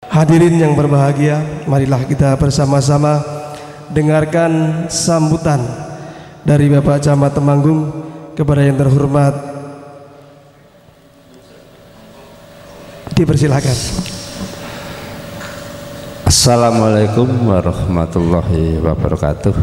Hadirin yang berbahagia, marilah kita bersama-sama dengarkan sambutan dari Bapak Camat Temanggung kepada yang terhormat. Dipersilakan. Assalamualaikum warahmatullahi wabarakatuh.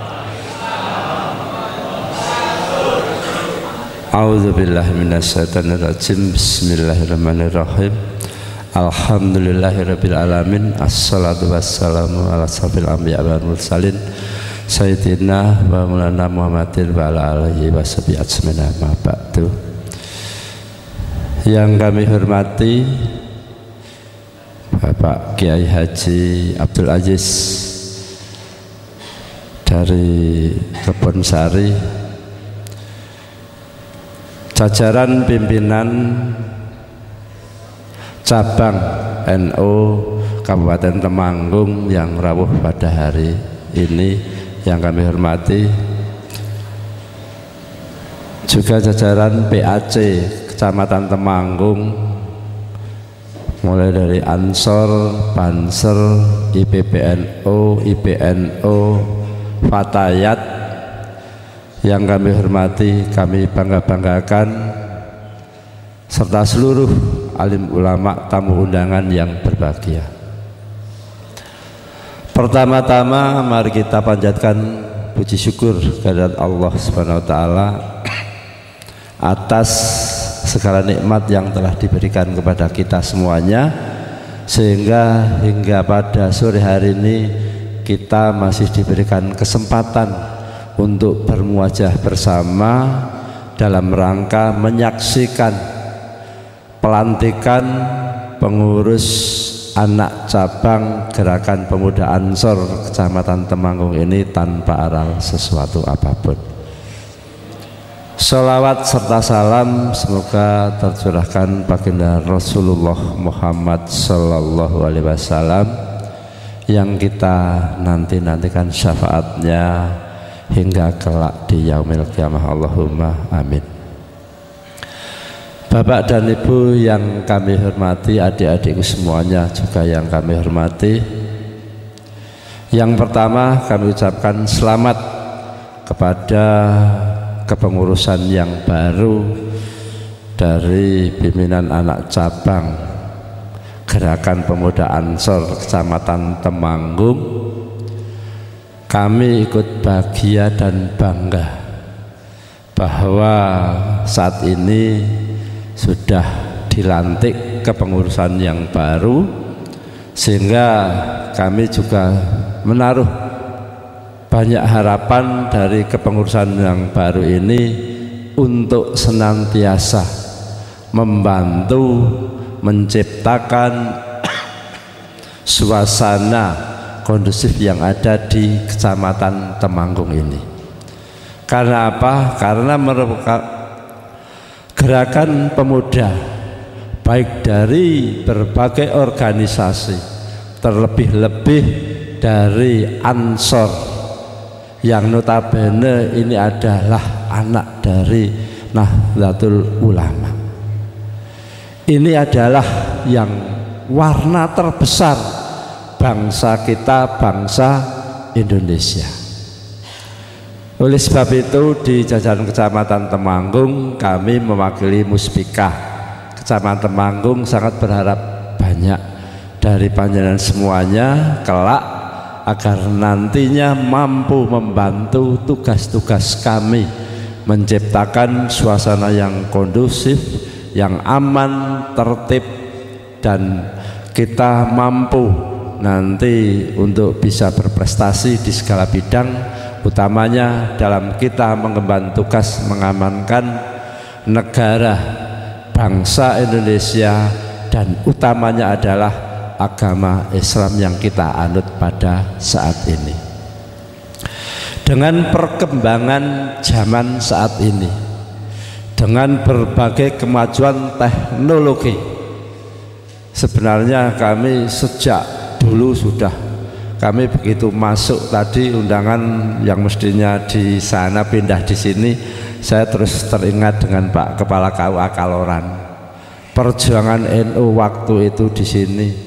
A'udzubillahi minasyaitonirrajim. Bismillahirrahmanirrahim. Alhamdulillahirabbil alamin. Assalatu wassalamu ala asyrofil anbiya wal mursalin sayyidina wa maulana Muhammadin wa ala alihi washabihi ajmain. Ma ba'du. Yang kami hormati Bapak Kiai Haji Abdul Aziz dari Kebonsari, jajaran pimpinan cabang NU Kabupaten Temanggung yang rawuh pada hari ini yang kami hormati, juga jajaran PAC Kecamatan Temanggung, mulai dari Ansor, Banser, IPPNU, IPNU, Fatayat yang kami hormati, kami bangga-banggakan, serta seluruh alim ulama tamu undangan yang berbahagia. Pertama-tama mari kita panjatkan puji syukur kehadirat Allah Subhanahu wa taala atas segala nikmat yang telah diberikan kepada kita semuanya, sehingga hingga pada sore hari ini kita masih diberikan kesempatan untuk bermuajah bersama dalam rangka menyaksikan pelantikan pengurus anak cabang Gerakan Pemuda Ansor Kecamatan Temanggung ini tanpa aral sesuatu apapun. Sholawat serta salam semoga tercurahkan baginda Rasulullah Muhammad Sallallahu Alaihi Wasallam yang kita nantikan syafaatnya hingga kelak di yaumil qiyamah. Allahumma amin. Bapak dan Ibu yang kami hormati, adik-adikku semuanya juga yang kami hormati, yang pertama kami ucapkan selamat kepada kepengurusan yang baru dari pimpinan anak cabang Gerakan Pemuda Ansor Kecamatan Temanggung. Kami ikut bahagia dan bangga bahwa saat ini sudah dilantik kepengurusan yang baru, sehingga kami juga menaruh banyak harapan dari kepengurusan yang baru ini untuk senantiasa membantu menciptakan suasana kondusif yang ada di Kecamatan Temanggung ini. Karena apa? Karena merupakan gerakan pemuda baik dari berbagai organisasi, terlebih-lebih dari Ansor yang notabene ini adalah anak dari Nahdlatul Ulama. Ini adalah yang warna terbesar bangsa kita, bangsa Indonesia. Oleh sebab itu di jajaran Kecamatan Temanggung kami mewakili Muspikah Kecamatan Temanggung sangat berharap banyak dari panjenengan semuanya kelak agar nantinya mampu membantu tugas-tugas kami menciptakan suasana yang kondusif, yang aman, tertib, dan kita mampu nanti untuk bisa berprestasi di segala bidang, utamanya dalam kita mengemban tugas mengamankan negara bangsa Indonesia, dan utamanya adalah agama Islam yang kita anut pada saat ini. Dengan perkembangan zaman saat ini, dengan berbagai kemajuan teknologi, sebenarnya kami sejak dulu sudah, kami begitu masuk tadi undangan yang mestinya di sana pindah di sini, saya terus teringat dengan Pak Kepala KUA Kaloran. Perjuangan NU waktu itu di sini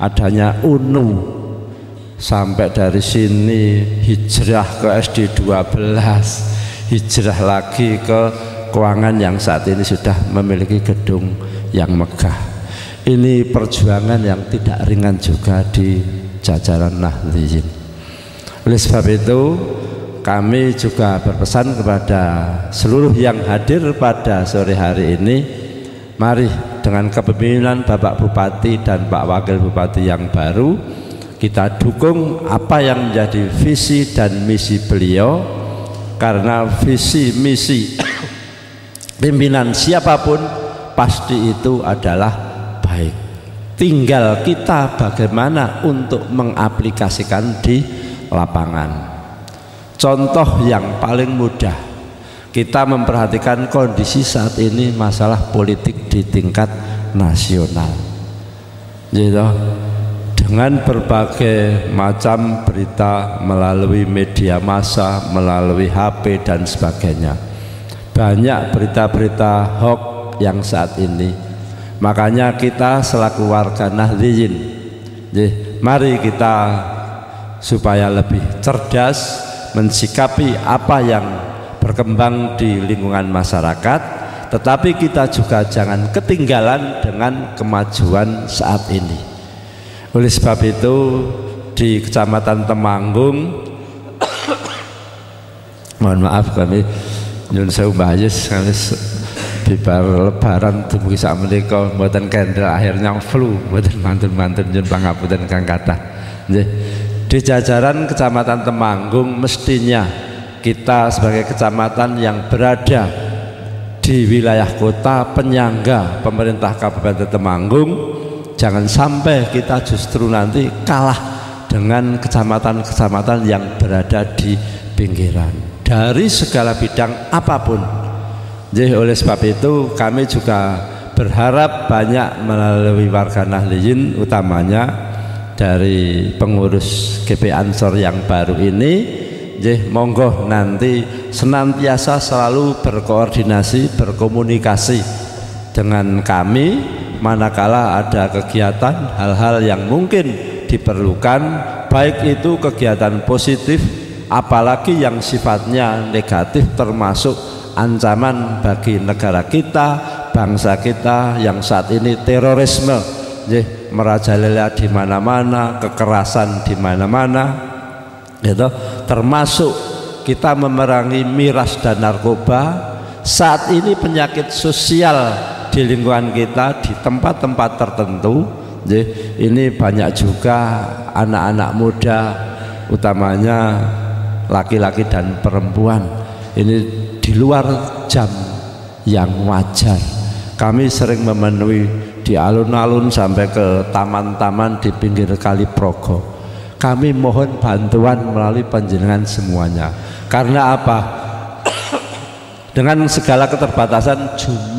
adanya UNU, sampai dari sini hijrah ke SD 12, hijrah lagi ke Keuangan yang saat ini sudah memiliki gedung yang megah. Ini perjuangan yang tidak ringan juga di jajaran Nahdliyin. Oleh sebab itu kami juga berpesan kepada seluruh yang hadir pada sore hari ini, mari dengan kepemimpinan Bapak Bupati dan Pak Wakil Bupati yang baru, kita dukung apa yang menjadi visi dan misi beliau, karena visi misi pimpinan siapapun pasti itu adalah baik. Tinggal kita bagaimana untuk mengaplikasikan di lapangan. Contoh yang paling mudah, kita memperhatikan kondisi saat ini masalah politik di tingkat nasional, gitu. Dengan berbagai macam berita melalui media massa, melalui HP dan sebagainya, banyak berita-berita hoax yang saat ini. Makanya kita selaku warga Nahdliyin, mari kita supaya lebih cerdas mensikapi apa yang berkembang di lingkungan masyarakat, tetapi kita juga jangan ketinggalan dengan kemajuan saat ini. Oleh sebab itu di Kecamatan Temanggung mohon maaf kami nyun sewu Mbah Yus, kami bibar lebaran dumugi sak menika mboten kendel, akhirnya flu, mboten mantun-mantun nyun pangapunten kang kathah. Nggih. Di jajaran Kecamatan Temanggung mestinya kita sebagai kecamatan yang berada di wilayah kota penyangga pemerintah Kabupaten Temanggung, jangan sampai kita justru nanti kalah dengan kecamatan-kecamatan yang berada di pinggiran dari segala bidang apapun. Jadi oleh sebab itu kami juga berharap banyak melalui warga Nahdliyin, utamanya dari pengurus GP Ansor yang baru ini, monggo nanti senantiasa selalu berkoordinasi, berkomunikasi dengan kami manakala ada kegiatan hal-hal yang mungkin diperlukan, baik itu kegiatan positif apalagi yang sifatnya negatif, termasuk ancaman bagi negara kita, bangsa kita yang saat ini terorisme merajalela di mana-mana, kekerasan di mana-mana, gitu. Termasuk kita memerangi miras dan narkoba. Saat ini penyakit sosial di lingkungan kita di tempat-tempat tertentu, ini banyak juga anak-anak muda, utamanya laki-laki dan perempuan, ini di luar jam yang wajar. Kami sering memenuhi di alun-alun sampai ke taman-taman di pinggir Kali Progo. Kami mohon bantuan melalui panjenengan semuanya. Karena apa? Dengan segala keterbatasan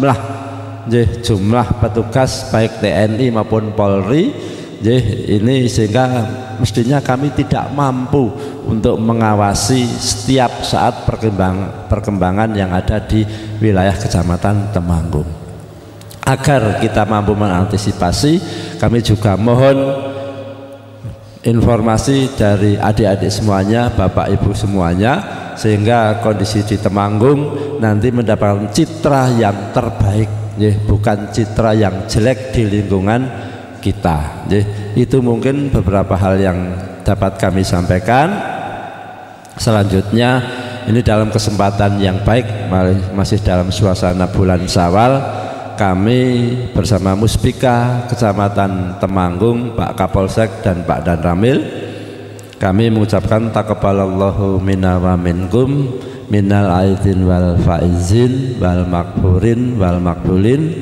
jumlah petugas baik TNI maupun Polri, ini sehingga mestinya kami tidak mampu untuk mengawasi setiap saat perkembangan yang ada di wilayah Kecamatan Temanggung. Agar kita mampu mengantisipasi, kami juga mohon informasi dari adik-adik semuanya, bapak ibu semuanya, sehingga kondisi di Temanggung nanti mendapatkan citra yang terbaik, bukan citra yang jelek di lingkungan kita. Itu mungkin beberapa hal yang dapat kami sampaikan. Selanjutnya, ini dalam kesempatan yang baik, masih dalam suasana bulan Syawal, kami bersama Muspika Kecamatan Temanggung, Pak Kapolsek dan Pak Danramil, kami mengucapkan taqabbalallahu minna wa minkum minal aidin wal faizin wal makburin wal makbulin.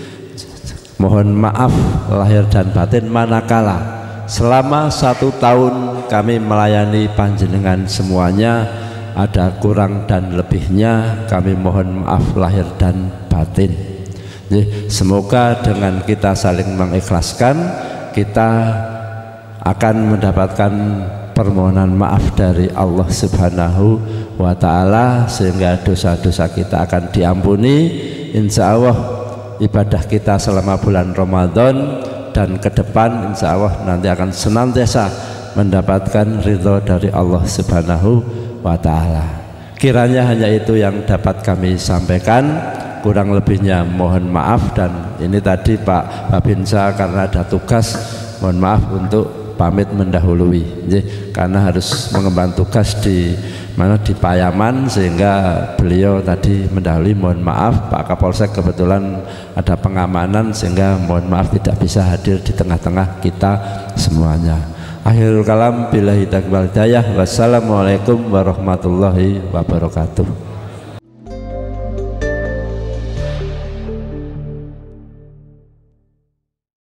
Mohon maaf lahir dan batin manakala selama 1 tahun kami melayani panjenengan semuanya ada kurang dan lebihnya, kami mohon maaf lahir dan batin. Semoga dengan kita saling mengikhlaskan, kita akan mendapatkan permohonan maaf dari Allah Subhanahu wa Ta'ala, sehingga dosa-dosa kita akan diampuni. Insya Allah ibadah kita selama bulan Ramadan dan ke depan insya Allah nanti akan senantiasa mendapatkan ridho dari Allah Subhanahu wa Ta'ala. Kiranya hanya itu yang dapat kami sampaikan, kurang lebihnya mohon maaf. Dan ini tadi Pak Babinsa karena ada tugas, mohon maaf untuk pamit mendahului, karena harus mengemban tugas di Payaman, sehingga beliau tadi mendahului. Mohon maaf, Pak Kapolsek kebetulan ada pengamanan sehingga mohon maaf tidak bisa hadir di tengah-tengah kita semuanya. Akhirul kalam, billahi taufiq wal hidayah. Wassalamualaikum warahmatullahi wabarakatuh.